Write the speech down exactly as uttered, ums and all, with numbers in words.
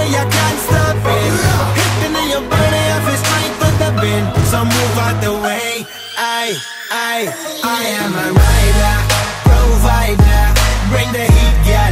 way I can't stop it. Hitting in your body, I feel strength with the wind. So move out the way. I, I, I am a rider, provider. Bring the heat, yeah.